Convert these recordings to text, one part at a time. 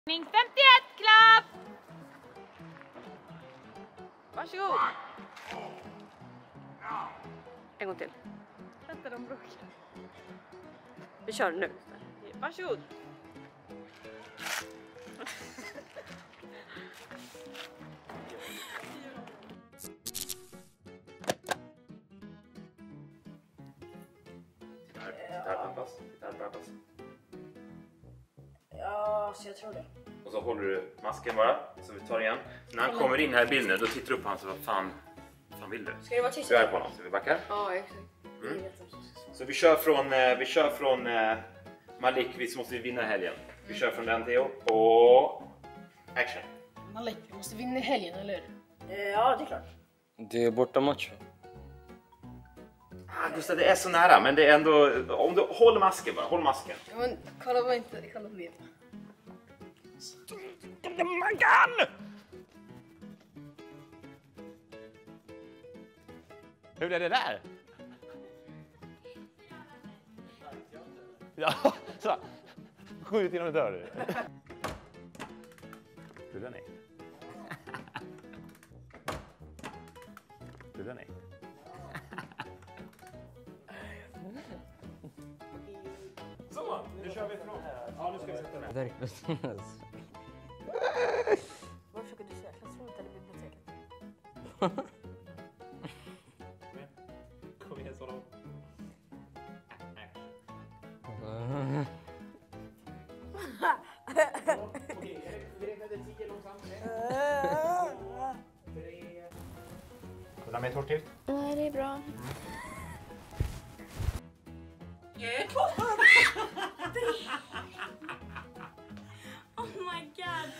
51, klapp! Varsågod. En gång till. Vänta, de bråkar. Vi kör nu. Varsågod. Ja, så jag tror det. Och så håller du masken bara, så vi tar igen. Så när han kommer in här i bilden, då tittar du upp på honom så vad fan vill du? Ska det vara tyst? Du är på honom, så vi backar. Ja, exakt. Så vi kör från Malik, vi måste vinna helgen. Vi kör från den Theo och action. Malik, vi måste vinna i helgen, eller hur? Ja, det är klart. Det är bortamatch. Gustav, det är så nära, men det är ändå... Om du håller masken bara, håll masken. Ja, men kolla på inte, kolla på det. Man kan! Hur är det där? Ja, så. Skjut genom dörren. Du där nej. Du där nej. Så, nu kör vi från här. Ja, nu ska vi sätta ner. Vad försöker du säga? Klassrummet eller biblioteket? Kom igen, så då. Okej, vi räknar till 10 långsamt. 3. Kolla med torrtift. Nej, det är bra. Oh my god.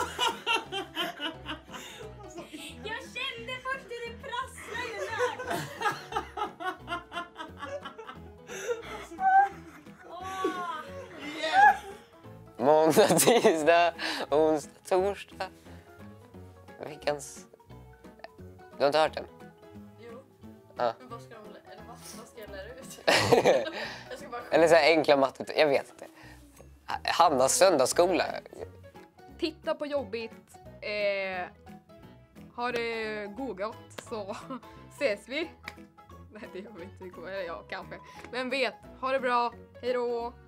Jag kände först hur det prasslade ju där. Måndag, tisdag, onsdag, torsdag. Veckans... Du har inte hört den? Jo. Ja. Men vad ska de... Eller vad ska jag lära ut? Jag ska bara... Eller så här enkla matte, jag vet inte. Hannas söndagsskola. Titta på jobbigt. Har det googlat så ses vi. Nej, det gör vi inte. Eller ja, kanske. Men vet, ha det bra. Hej då!